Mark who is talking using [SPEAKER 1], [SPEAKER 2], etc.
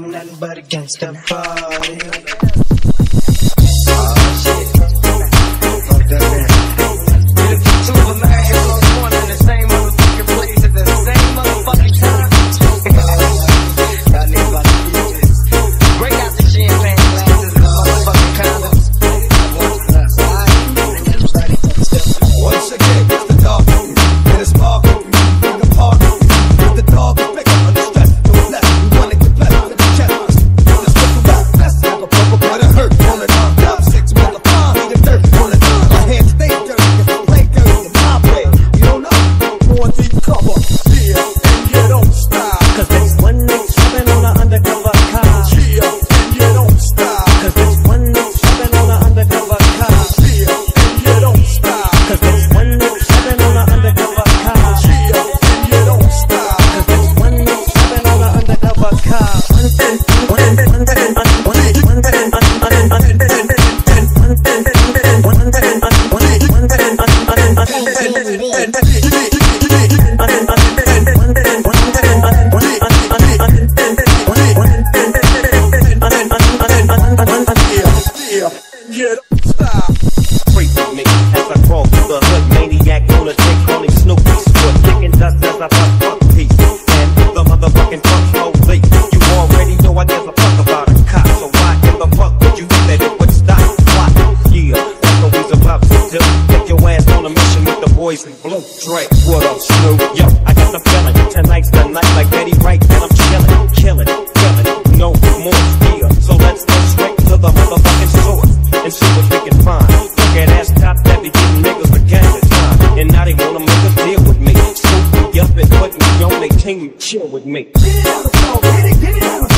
[SPEAKER 1] nothing but a gangsta party.
[SPEAKER 2] What up, Snoop? Yo, I got the feeling. Tonight's the night like Betty Wright, and I'm chillin', no more fear. So let's go straight to the motherfucking source and see what we can find. Look at ass top that be getting niggas for gang time, and now they wanna make a deal with me. Scoop me up and put me on they team, chill with me.
[SPEAKER 3] Get it out of the floor, get it out of